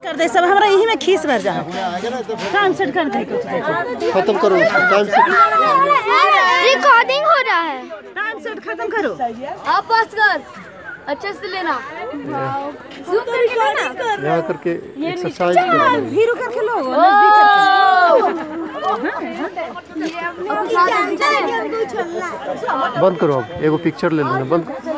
कर दे सब हमरा यही में खीस भर जा। टाइम सेट कर दे, खत्म करो टाइम सेट। रिकॉर्डिंग हो रहा है, टाइम सेट खत्म करो। आप पास कर अच्छे से लेना, जूम करके लेना, यहाँ करके एक्सरसाइज करो, भीरू करके लो, बंद करो। अब एगो पिक्चर ले लेना, बंद।